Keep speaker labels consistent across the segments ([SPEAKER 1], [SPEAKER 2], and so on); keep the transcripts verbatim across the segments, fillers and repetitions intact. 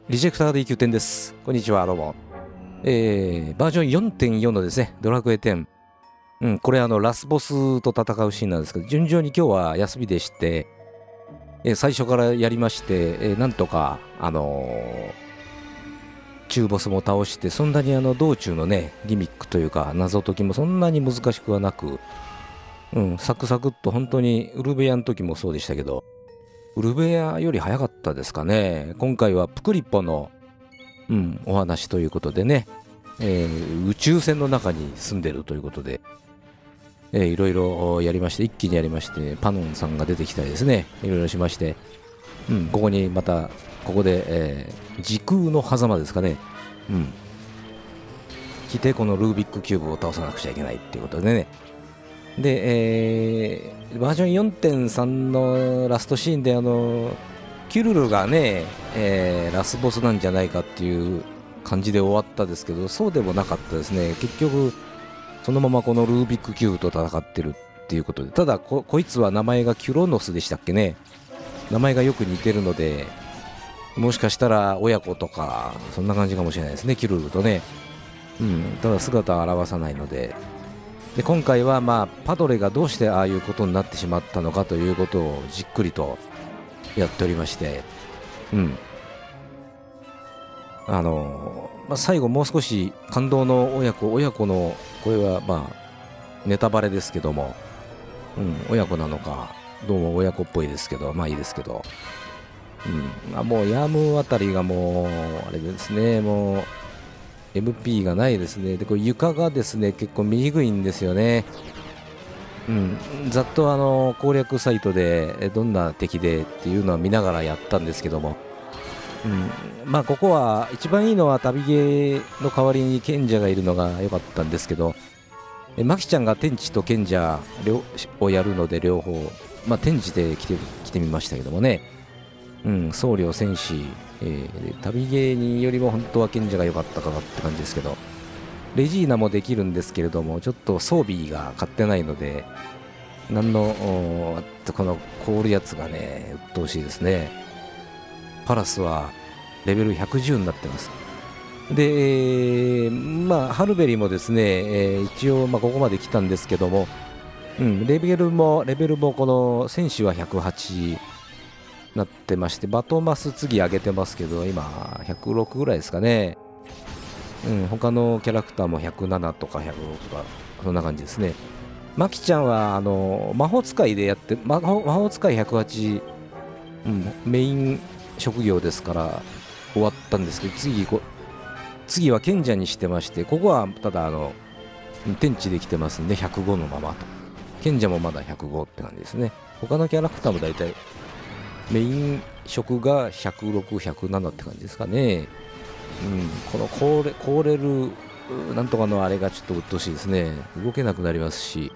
[SPEAKER 1] リジェクターできゅうてんです。こんにちは、どうも。えー、バージョン よんてんよん のですね、ドラクエテン。うん、これあの、ラスボスと戦うシーンなんですけど、順調に今日は休みでして、えー最初からやりまして、えーなんとか、あのー中ボスも倒して、そんなにあの、道中のね、ギミックというか、謎解きもそんなに難しくはなく、うん、サクサクっと本当に、ウルベアの時もそうでしたけど、ウルベアより早かったですかね。今回はプクリポの、うん、お話ということでね、えー宇宙船の中に住んでるということで、えーいろいろやりまして、一気にやりまして、パノンさんが出てきたりですね、いろいろしまして、うん、ここにまた、ここで、えー時空の狭間ですかね、うん、来て、このルービックキューブを倒さなくちゃいけないっていうことでね、で、えーバージョン よんてんさん のラストシーンで、あの、キュルルがね、えーラスボスなんじゃないかっていう感じで終わったですけど、そうでもなかったですね。結局、そのままこのルービックキューブと戦ってるっていうことで、ただこ、こいつは名前がキュロノスでしたっけね。名前がよく似てるので、もしかしたら親子とか、そんな感じかもしれないですね、キュルルとね。うん、ただ姿を現さないので。で、今回はまあ、パドレがどうしてああいうことになってしまったのかということをじっくりとやっておりまして、うん。あのーまあ、最後もう少し感動の親子、親子の、これはまあ、ネタバレですけども、うん、親子なのか、どうも親子っぽいですけど、まあいいですけど、うん、あもうヤムあたりがもう、あれですね、もう、エムピー がないですね。で、これ床がですね、結構見にくいんですよね。うん、ざっとあの攻略サイトでえどんな敵でっていうのは見ながらやったんですけども、うん、まあここは一番いいのは旅ゲーの代わりに賢者がいるのが良かったんですけど、えマキちゃんが天地と賢者両をやるので両方、まあ天地で来て来てみましたけどもね、うん、僧侶戦士、えーで旅ゲーによりも本当は賢者が良かったかなって感じですけど、レジーナもできるんですけれども、ちょっと装備が買ってないので、なんのおーこの凍るやつがね、鬱陶しいですね。パラスはレベルひゃくじゅうになってます。で、えーまあ、ハルベリーもですね、えー一応、まあ、ここまで来たんですけども、うん、レベルも、レベルもこの戦士はひゃくはちなってまして、バトマス次上げてますけど、今ひゃくろくぐらいですかね。うん、他のキャラクターもひゃくななとかひゃくろくとか、そんな感じですね。マキちゃんは、あの、魔法使いでやって、魔法魔法使いひゃくはち、うん、メイン職業ですから終わったんですけど、次こ、次は賢者にしてまして、ここはただ、あの、天地できてますんで、ひゃくごのままと。賢者もまだひゃくごって感じですね。他のキャラクターも大体、メイン職がひゃくろく、ひゃくななって感じですかね。うん、この凍れ、凍れる、うなんとかのあれがちょっと鬱陶しいですね。動けなくなりますし、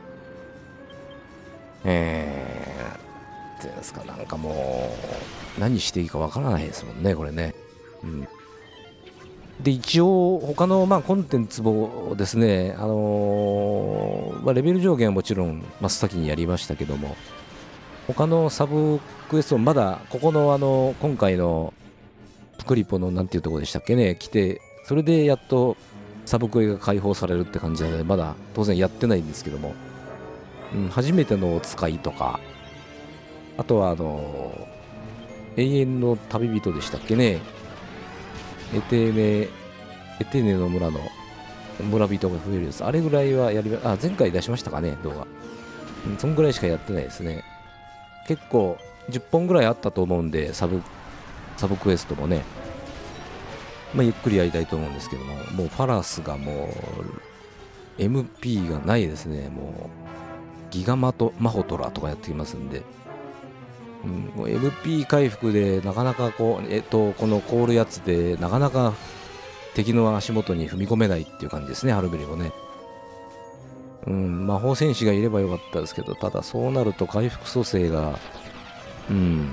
[SPEAKER 1] えー、っていうんですか、なんかもう、何していいかわからないですもんね、これね。うん。で、一応、他の、まあ、コンテンツもですね、あのーまあ、レベル上限はもちろん真っ先にやりましたけども、他のサブクエストもまだ、ここの、あの、今回の、プクリポのなんていうところでしたっけね、来て、それでやっとサブクエが解放されるって感じなので、まだ当然やってないんですけども、うん、初めてのお使いとか、あとはあの永遠の旅人でしたっけね、エテーネ、エテーネの村の村人が増えるやつ、あれぐらいはやり、あ、前回出しましたかね、動画。うん、そんぐらいしかやってないですね。結構じゅっぽんぐらいあったと思うんで、サブ、サブクエストもね、まあ、ゆっくりやりたいと思うんですけども、もうファラスがもう エムピー がないですね。もうギガマトマホトラとかやってきますんで、うん、もう エムピー 回復でなかなかこう、えっと、この凍るやつでなかなか敵の足元に踏み込めないっていう感じですね、ハルベリもね。うん、魔法戦士がいればよかったですけど、ただそうなると回復蘇生が、うん、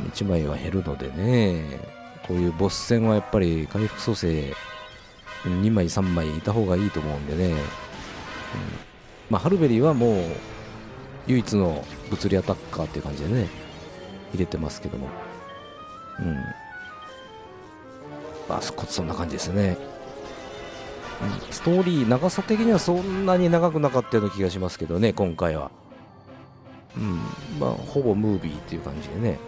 [SPEAKER 1] いちまいは減るのでね、こういうボス戦はやっぱり回復蘇生にまいさんまいいた方がいいと思うんでね、うん、まあハルベリーはもう唯一の物理アタッカーっていう感じでね入れてますけども、うん、 まあそそんな感じですね。うん、ストーリー長さ的にはそんなに長くなかったような気がしますけどね、今回は。うん、まあほぼムービーっていう感じでね。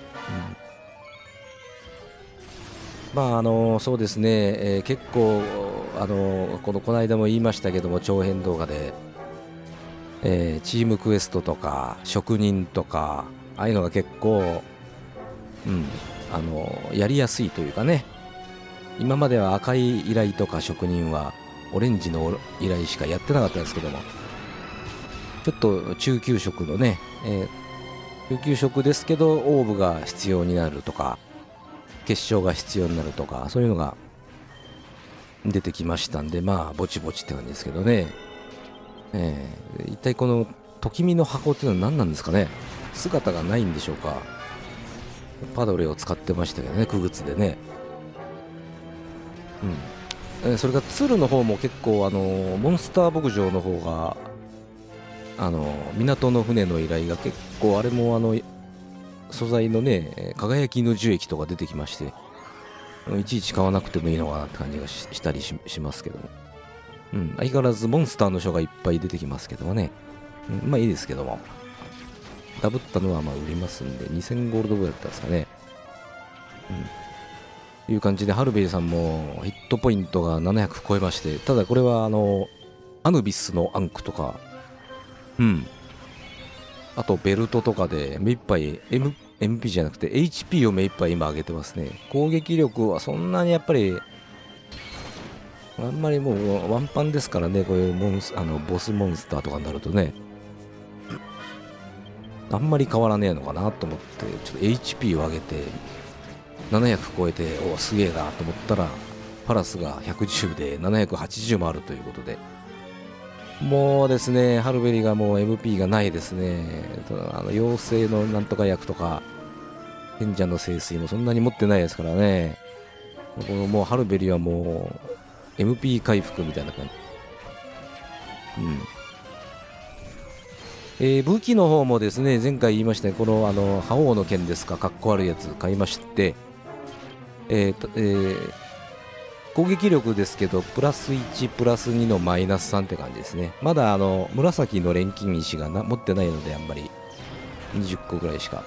[SPEAKER 1] うん、まああのそうですね、えー結構あのこのこの間も言いましたけども、長編動画で、えーチームクエストとか職人とかああいうのが結構、うん、あのやりやすいというかね、今までは赤い依頼とか職人はオレンジの依頼しかやってなかったんですけども、ちょっと中級職のね、えー中級職ですけどオーブが必要になるとか結晶が必要になるとか、そういうのが出てきましたんで、まあぼちぼちって感じですけどね。えー、一体このときみの箱っていうのは何なんですかね。姿がないんでしょうか。パドレを使ってましたけどね、傀儡でね。うん、えーそれから鶴の方も結構あのモンスター牧場の方があの港の船の依頼が結構、あれもあの素材のね輝きの樹液とか出てきまして、いちいち買わなくてもいいのかなって感じが し, したり し, しますけども、うん、相変わらずモンスターの書がいっぱい出てきますけどもね、うん、まあいいですけども、ダブったのはまあ売りますんでにせんゴールドぐらいだったんですかね。うん、いう感じでハルベイさんもヒットポイントがななひゃく超えまして、ただこれはあのアヌビスのアンクとか、うん、あとベルトとかで目いっぱい Mエムピー じゃなくて エイチピー を目いっぱい今上げてますね。攻撃力はそんなにやっぱりあんまりもうワンパンですからね、こういうモンスあのボスモンスターとかになるとね、あんまり変わらねえのかなと思って、ちょっと エイチピー を上げてななひゃく超えて、おすげえなと思ったらパラスがひゃくじゅうでななひゃくはちじゅうもあるということで、もうですね、ハルベリがもう エムピー がないですね。あの妖精のなんとか役とか賢者の聖水もそんなに持ってないですからね。このもうハルベリはもう エムピー 回復みたいな感じ。うん。えー武器の方もですね、前回言いましたね、このあの覇王の剣ですか、かっこ悪いやつ買いまして、えーとえー攻撃力ですけどプラスいちプラスにのマイナスさんって感じですね。まだあの紫の錬金石がな持ってないので、あんまりにじゅっこぐらいしか。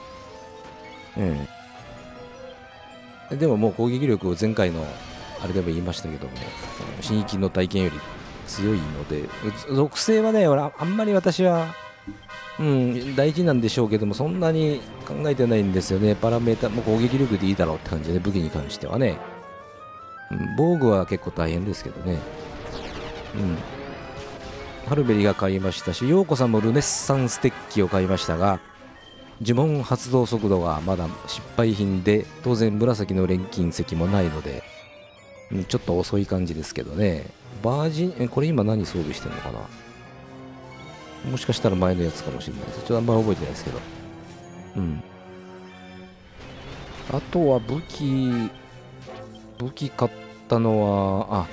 [SPEAKER 1] うん、でももう攻撃力を前回のあれでも言いましたけども、新域の体験より強いので、属性はね、あんまり私は、うん、大事なんでしょうけども、そんなに考えてないんですよね。パラメータもう攻撃力でいいだろうって感じで、武器に関してはね。うん、防具は結構大変ですけどね。うん。ハルベリが買いましたし、ヨーコさんもルネッサンステッキを買いましたが、呪文発動速度がまだ失敗品で、当然紫の錬金石もないので、うん、ちょっと遅い感じですけどね。バージン、えこれ今何装備してるのかな。もしかしたら前のやつかもしれないです。ちょっとあんまり覚えてないですけど。うん。あとは武器、武器買ったのは、あ、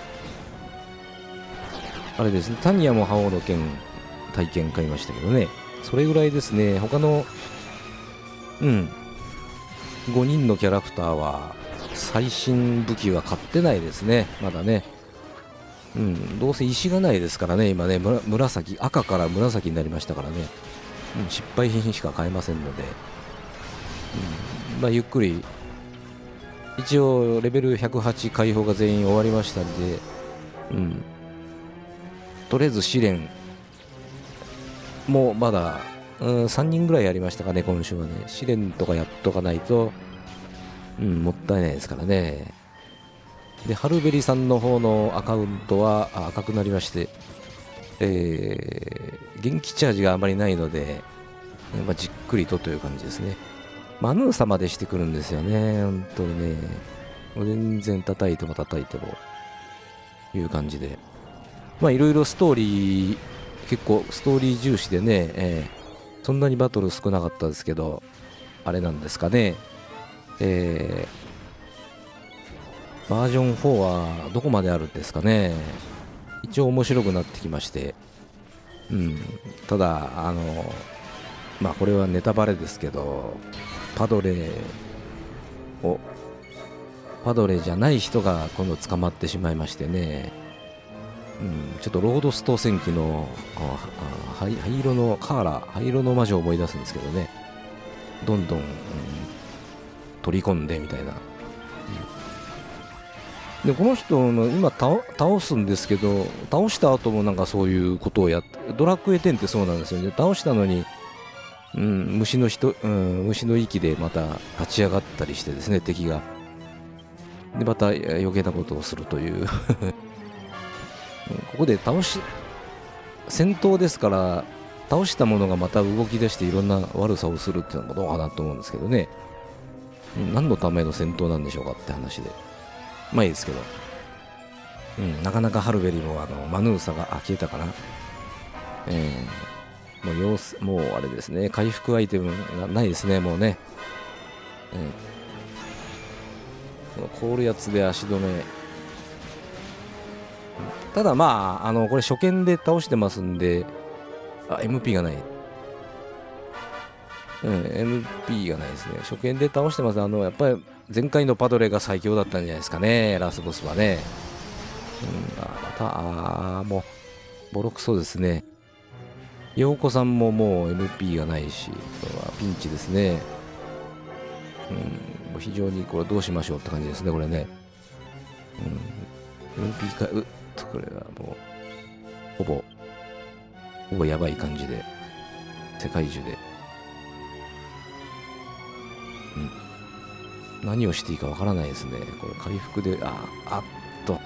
[SPEAKER 1] あれですね、タニアも覇王の剣体験買いましたけどね。それぐらいですね。他の、うん、ごにんのキャラクターは最新武器は買ってないですね、まだね。うん、どうせ石がないですからね、今ね、むら紫、赤から紫になりましたからね。うん、失敗品しか買えませんので、うん、まあゆっくり、一応レベルひゃくはち解放が全員終わりましたんで、うん、とりあえず試練もうまだ、うん、さんにんぐらいやりましたかね、今週はね。試練とかやっとかないと、うん、もったいないですからね。で、ハルベリさんの方のアカウントはあ赤くなりまして、えー、元気チャージがあまりないので、まあ、じっくりとという感じですね。マヌーサまでしてくるんですよね、本当にね。全然叩いても叩いても、いう感じで。まあ、いろいろストーリー、結構ストーリー重視でね、えー、そんなにバトル少なかったですけど、あれなんですかね、えー、バージョンフォーはどこまであるんですかね。一応面白くなってきまして、うん、ただ、あの、まあこれはネタバレですけど、パドレをパドレじゃない人が今度捕まってしまいましてね、うん、ちょっとロードスト戦記のああ灰灰色のカーラ灰色の魔女を思い出すんですけどね、どんどん、うん、取り込んでみたいな。でこの人の今倒倒すんですけど、倒した後もなんかそういうことをやって、ドラクエテンってそうなんですよね。倒したのに、うん、虫の人、うん、虫の息でまた立ち上がったりしてですね、敵が。でまた余計なことをするというここで倒し戦闘ですから、倒したものがまた動き出していろんな悪さをするっていうのもどうかなと思うんですけどね。何のための戦闘なんでしょうかって話で。まあいいですけど、うん、なかなかハルベリもあのマヌーサが、あ、消えたかな。えー、もう様子、もうあれですね、回復アイテムがないですね、もうね。えー、この凍るやつで足止め。ただまあ、あの、これ初見で倒してますんで、あ、エムピー がない。うん、エムピー がないですね。初見で倒してます。あの、やっぱり前回のパドレが最強だったんじゃないですかね、ラスボスはね。うん、あ、また、あー、もう、ボロクソですね。陽子さんももう エムピー がないし、これはピンチですね。うん、もう非常にこれどうしましょうって感じですね、これね。うん、エムピー か、うっと、これはもう、ほぼ、ほぼやばい感じで、世界中で。うん、何をしていいかわからないですね。これ回復で、あ、あっと。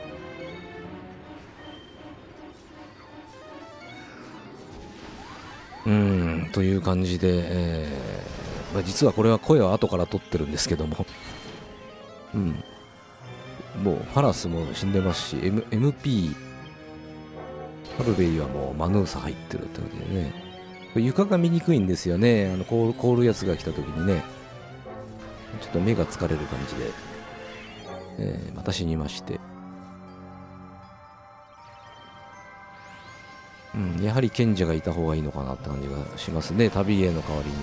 [SPEAKER 1] うーん、という感じで、えーまあ、実はこれは声は後から取ってるんですけども、うん、もうファラスも死んでますし、M、エムピー、ハルベイはもうマヌーサ入ってるってことでね、床が見にくいんですよね、あの凍る、凍るやつが来た時にね。ちょっと目が疲れる感じで、えー、また死にまして、うん、やはり賢者がいた方がいいのかなって感じがしますね、旅への代わりに。うん、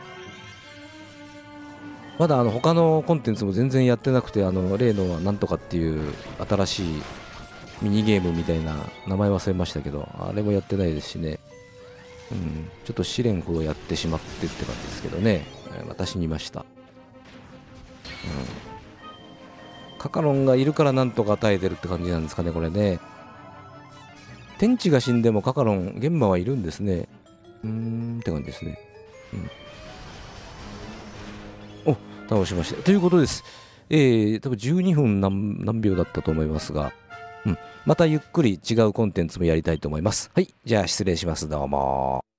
[SPEAKER 1] まだあの他のコンテンツも全然やってなくて、あの例のなんとかっていう新しいミニゲームみたいな、名前忘れましたけど、あれもやってないですしね、うん、ちょっと試練ほどやってしまってって感じですけどね、えー、また死にました。うん、カカロンがいるからなんとか耐えてるって感じなんですかね、これね。天地が死んでもカカロン、玄馬はいるんですね。うーんって感じですね。うん、お、倒しました。ということです。えー、多分じゅうにふん何、何秒だったと思いますが、うん、またゆっくり違うコンテンツもやりたいと思います。はい、じゃあ失礼します。どうも。